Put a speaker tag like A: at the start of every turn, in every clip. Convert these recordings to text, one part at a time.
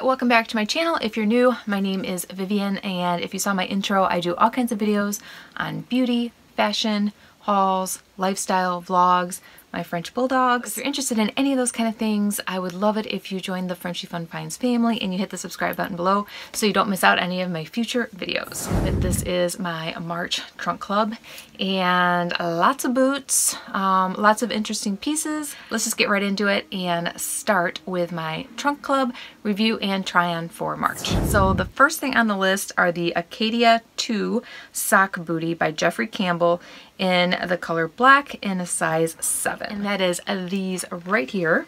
A: welcome back to my channel. If you're new, my name is Vivian, and if you saw my intro, I do all kinds of videos on beauty, fashion, hauls, lifestyle, vlogs, my French bulldogs. If you're interested in any of those kind of things, I would love it if you join the Frenchie FunFinds family and you hit the subscribe button below so you don't miss out any of my future videos. This is my March trunk club and lots of boots, lots of interesting pieces. Let's just get right into it and start with my trunk club review and try on for March. So the first thing on the list are the Acadia 2 sock booty by Campbell in the color black in a size 7. And that is these right here.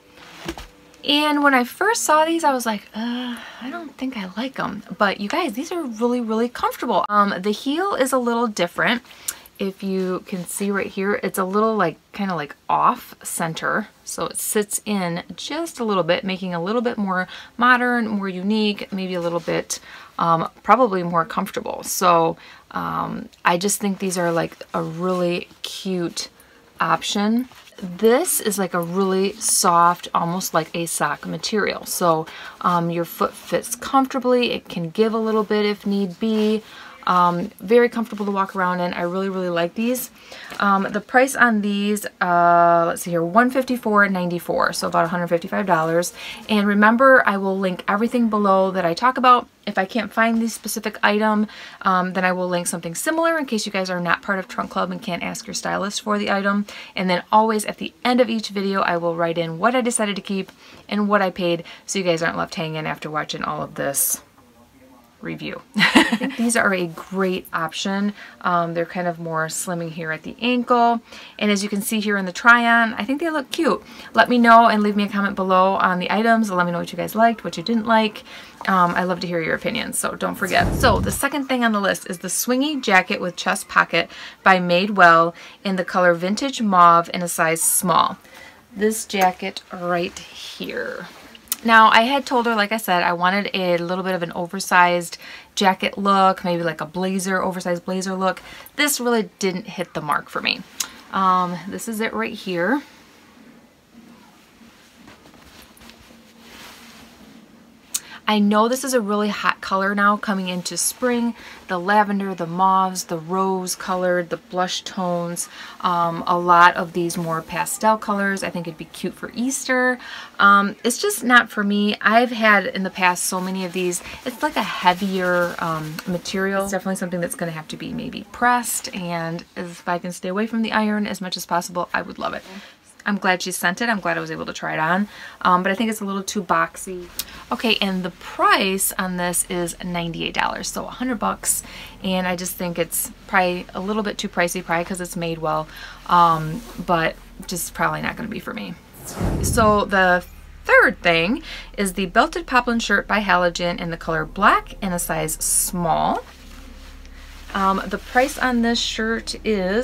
A: And when I first saw these, I was like, I don't think I like them. But you guys, these are really, really comfortable. The heel is a little different. If you can see right here, it's a little like kind of like off center. So it sits in just a little bit, making a little bit more modern, more unique, maybe a little bit probably more comfortable. So I just think these are like a really cute option. This is like a really soft, almost like a sock material. So your foot fits comfortably. It can give a little bit if need be. Very comfortable to walk around in. I really, really like these. The price on these, let's see here, $154.94, so about $155. And remember, I will link everything below that I talk about. If I can't find the specific item, then I will link something similar in case you guys are not part of Trunk Club and can't ask your stylist for the item. And then always at the end of each video, I will write in what I decided to keep and what I paid, so you guys aren't left hanging after watching all of this review. I think these are a great option. They're kind of more slimming here at the ankle, and as you can see here in the try-on, I think they look cute. Let me know and leave me a comment below on the items. Let me know what you guys liked, what you didn't like. I love to hear your opinions, so don't forget. So the second thing on the list is the swingy jacket with chest pocket by Madewell in the color vintage mauve in a size small. This jacket right here. Now, I had told her, like I said, I wanted a little bit of an oversized jacket look, maybe like a blazer, oversized blazer look. This really didn't hit the mark for me. This is it right here. I know this is a really hot color now coming into spring. The lavender, the mauves, the rose colored, the blush tones, a lot of these more pastel colors. I think it'd be cute for Easter. It's just not for me. I've had in the past so many of these. It's like a heavier material. It's definitely something that's going to have to be maybe pressed, and if I can stay away from the iron as much as possible, I would love it. I'm glad she sent it. I'm glad I was able to try it on, but I think it's a little too boxy. Okay, and the price on this is $98, so $100, and I just think it's probably a little bit too pricey, probably because it's Madewell, but just probably not going to be for me. So the third thing is the belted poplin shirt by Halogen in the color black in a size small. The price on this shirt is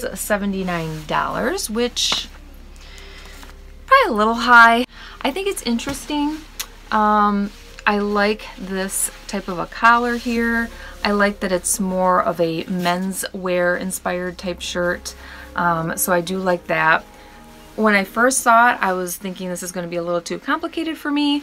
A: $79, which probably a little high. I think it's interesting. I like this type of a collar here. I like that it's more of a menswear inspired type shirt. So I do like that. When I first saw it, I was thinking this is going to be a little too complicated for me.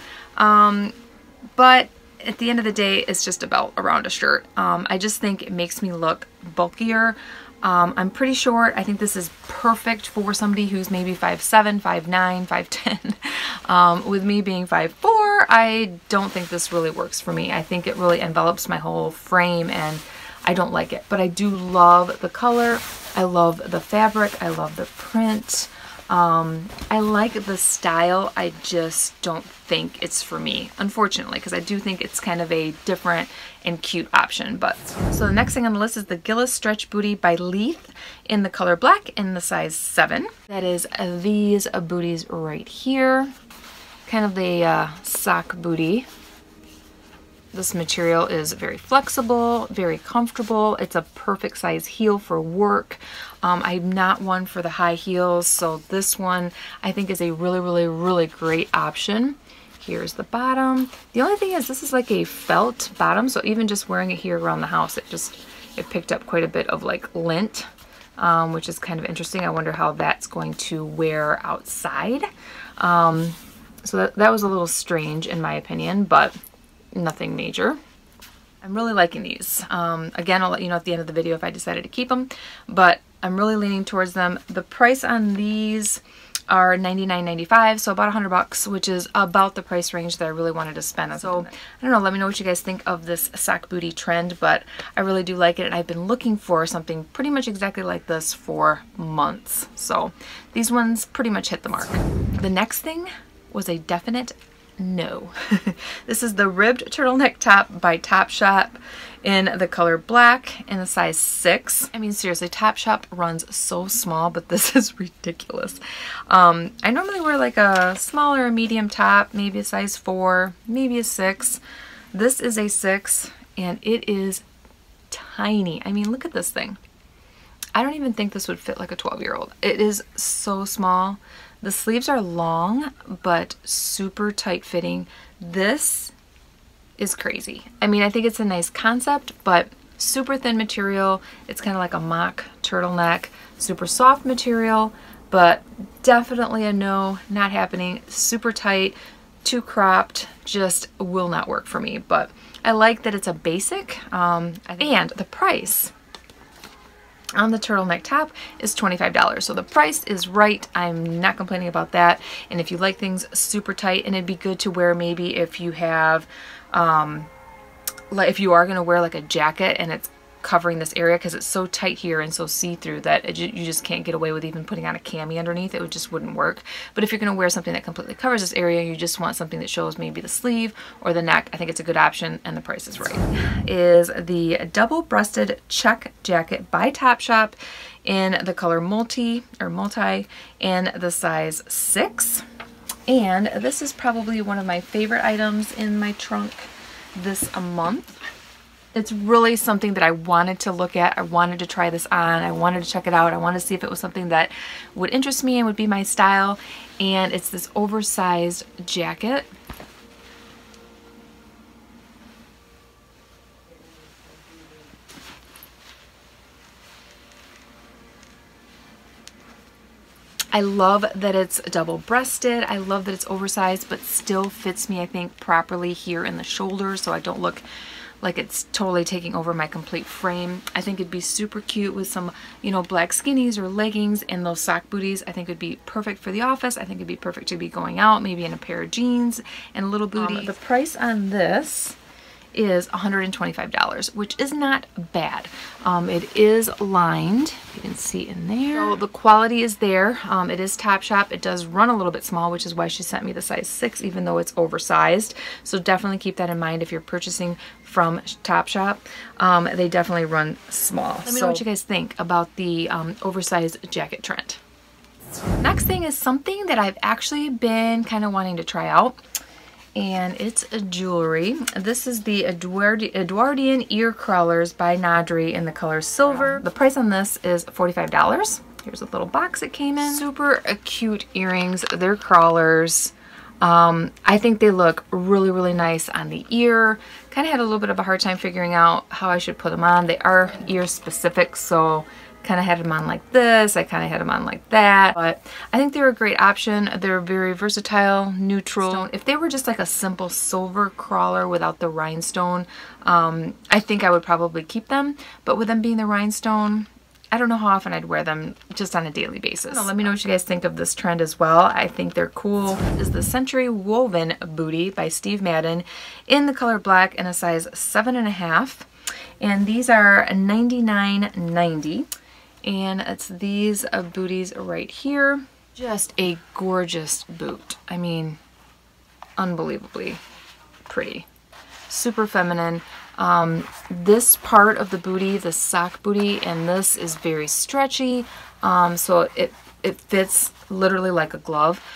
A: But at the end of the day, it's just a belt around a shirt. I just think it makes me look bulkier. I'm pretty short. I think this is perfect for somebody who's maybe 5'7", 5'9", 5'10". With me being 5'4", I don't think this really works for me. I think it really envelops my whole frame and I don't like it. But I do love the color. I love the fabric. I love the print. I like the style. I just don't think it's for me, unfortunately, because I do think it's kind of a different and cute option. But so the next thing on the list is the Gillis Stretch Booty by Leith in the color black in the size 7. That is these booties right here, kind of the sock booty. This material is very flexible, very comfortable. It's a perfect size heel for work. I'm not one for the high heels, so this one I think is a really, really, really great option. Here's the bottom. The only thing is this is like a felt bottom, so even just wearing it here around the house, it picked up quite a bit of like lint, which is kind of interesting. I wonder how that's going to wear outside. So that was a little strange in my opinion, but nothing major. I'm really liking these. Again, I'll let you know at the end of the video if I decided to keep them, but I'm really leaning towards them. The price on these are $99.95, so about $100, which is about the price range that I really wanted to spend on. So I don't know, let me know what you guys think of this sock booty trend, but I really do like it, and I've been looking for something pretty much exactly like this for months. So these ones pretty much hit the mark. The next thing was a definite no. This is the ribbed turtleneck top by Topshop in the color black in the size 6. I mean, seriously, Topshop runs so small, but this is ridiculous. I normally wear like a small or a medium top, maybe a size 4, maybe a 6. This is a 6, and it is tiny. I mean, look at this thing. I don't even think this would fit like a 12-year-old. It is so small. The sleeves are long, but super tight fitting. This is crazy. I mean, I think it's a nice concept, but super thin material. It's kind of like a mock turtleneck, super soft material, but definitely a no, not happening. Super tight, too cropped, just will not work for me. But I like that it's a basic, and the price on the turtleneck top is $25. So the price is right. I'm not complaining about that. And if you like things super tight, and it'd be good to wear maybe if you have, like if you are going to wear like a jacket and it's covering this area, because it's so tight here and so see-through that you just can't get away with even putting on a cami underneath. It just wouldn't work. But if you're going to wear something that completely covers this area, you just want something that shows maybe the sleeve or the neck, I think it's a good option, and the price is right. Is the double-breasted check jacket by Topshop in the color multi in the size 6. And this is probably one of my favorite items in my trunk this month. It's really something that I wanted to look at. I wanted to try this on. I wanted to check it out. I wanted to see if it was something that would interest me and would be my style. And it's this oversized jacket. I love that it's double-breasted. I love that it's oversized, but still fits me, I think, properly here in the shoulder, so I don't look like it's totally taking over my complete frame. I think it'd be super cute with some, you know, black skinnies or leggings and those sock booties. I think it'd be perfect for the office. I think it'd be perfect to be going out, maybe in a pair of jeans and a little booty. The price on this is $125, which is not bad. It is lined, you can see in there. So the quality is there. It is Topshop. It does run a little bit small, which is why she sent me the size 6, even though it's oversized. So definitely keep that in mind if you're purchasing from Topshop. They definitely run small. Let me know what you guys think about the oversized jacket trend. Next thing is something that I've actually been kind of wanting to try out, and it's a jewelry. This is the Edwardian ear crawlers by Nadri in the color silver. The price on this is $45. Here's a little box it came in. Super cute earrings. They're crawlers. I think they look really, really nice on the ear. Kind of had a little bit of a hard time figuring out how I should put them on. They are ear specific, so kind of had them on like this. I kind of had them on like that, but I think they're a great option. They're very versatile, neutral. If they were just like a simple silver crawler without the rhinestone, I think I would probably keep them, but with them being the rhinestone, I don't know how often I'd wear them just on a daily basis. Let me know what you guys think of this trend as well. I think they're cool. This is the Century Woven Bootie by Steve Madden in the color black in a size 7.5. And these are $99.90. And it's these booties right here. Just a gorgeous boot. I mean, unbelievably pretty. Super feminine. This part of the booty, the sock booty, and this is very stretchy. So it fits literally like a glove.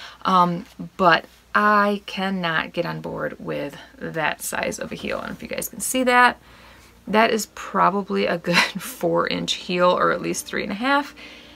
A: But I cannot get on board with that size of a heel. I don't know if you guys can see that. That is probably a good 4-inch heel, or at least 3.5.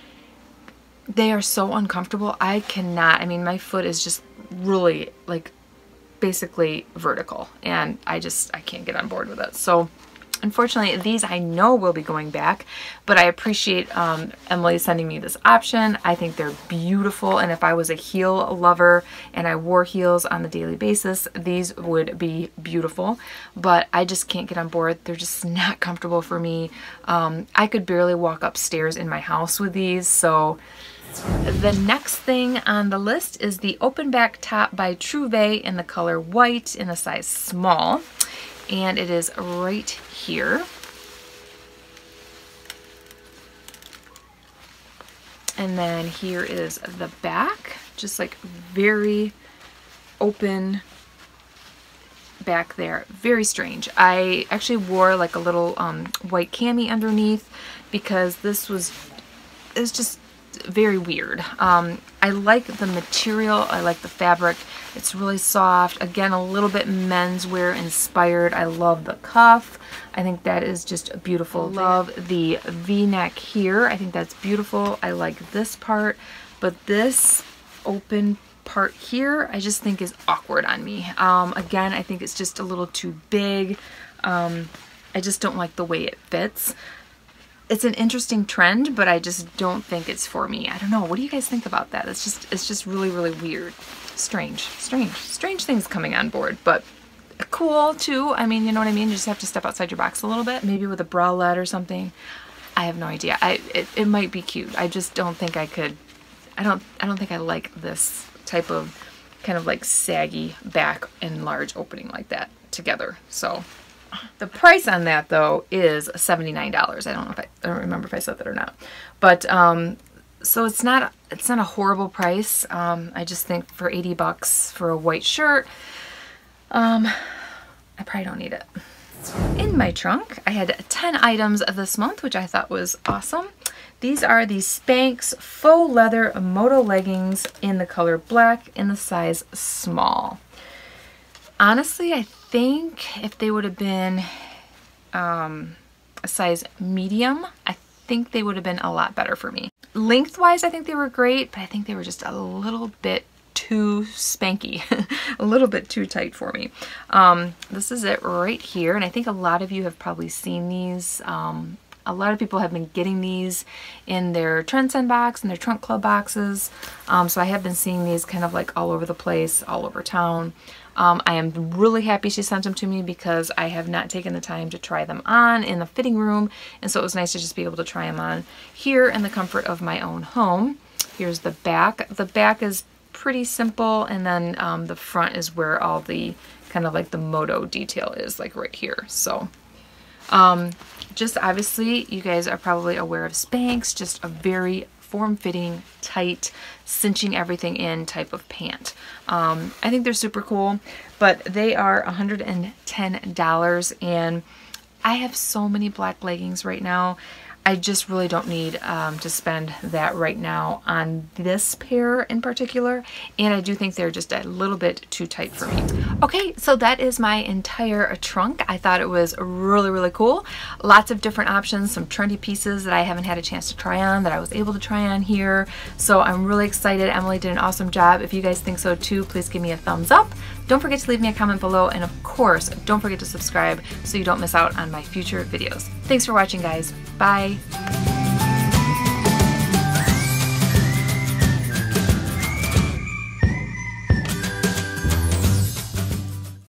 A: They are so uncomfortable. I cannot. I mean, my foot is just really like basically vertical, and I can't get on board with it. So Unfortunately, these I know will be going back, but I appreciate Emily sending me this option. I think they're beautiful, and if I was a heel lover and I wore heels on the daily basis, these would be beautiful, but I just can't get on board. They're just not comfortable for me. I could barely walk upstairs in my house with these, so the next thing on the list is the open back top by Trouve in the color white in a size small, and it is right here. And then here is the back, just like very open back there. Very strange. I actually wore like a little white cami underneath because this was just very weird. I like the material, I like the fabric. It's really soft. Again, a little bit menswear inspired. I love the cuff. I think that is just beautiful. Love the V-neck here. I think that's beautiful. I like this part, but this open part here I just think is awkward on me. Again, I think it's just a little too big. I just don't like the way it fits. It's an interesting trend, but I just don't think it's for me. I don't know. What do you guys think about that? It's just really, really weird. Strange things coming on board, but cool too. I mean, you know what I mean? You just have to step outside your box a little bit. Maybe with a bralette or something. I have no idea. It might be cute. I just don't think I could. I don't think I like this type of kind of like saggy back and large opening like that together. So the price on that though is $79. I don't remember if I said that or not. But so it's not a horrible price. I just think for 80 bucks for a white shirt, I probably don't need it. In my trunk, I had 10 items this month, which I thought was awesome. These are the Spanx faux leather moto leggings in the color black in the size small. Honestly, I think if they would have been a size medium, I think they would have been a lot better for me. Lengthwise, I think they were great, but I think they were just a little bit too spanky, a little bit too tight for me. This is it right here, and I think a lot of you have probably seen these. A lot of people have been getting these in their Trend Send box and their Trunk Club boxes. So I have been seeing these kind of like all over the place, all over town. I am really happy she sent them to me because I have not taken the time to try them on in the fitting room. And so it was nice to just be able to try them on here in the comfort of my own home. Here's the back. The back is pretty simple, and then the front is where all the kind of like the moto detail is, like right here. So just obviously you guys are probably aware of Spanx, just a very form-fitting, tight, cinching everything in type of pant. I think they're super cool, but they are $110, and I have so many black leggings right now. I just really don't need to spend that right now on this pair in particular, and I do think they're just a little bit too tight for me. Okay, so that is my entire trunk. I thought it was really, really cool. Lots of different options, some trendy pieces that I haven't had a chance to try on that I was able to try on here. So I'm really excited. Emily did an awesome job. If you guys think so too, please give me a thumbs up. Don't forget to leave me a comment below, and of course, don't forget to subscribe so you don't miss out on my future videos. Thanks for watching, guys. Bye.